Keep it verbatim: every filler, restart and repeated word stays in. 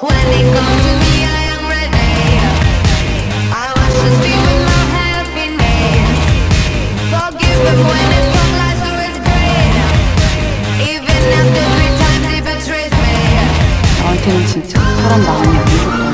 When it comes to me, I am ready. I wash his feet with my happiness. Forgive him when his tongue lies to his brain. Even after three times he betrays me. 나한테는 진짜 사람 마음이 안 좋다.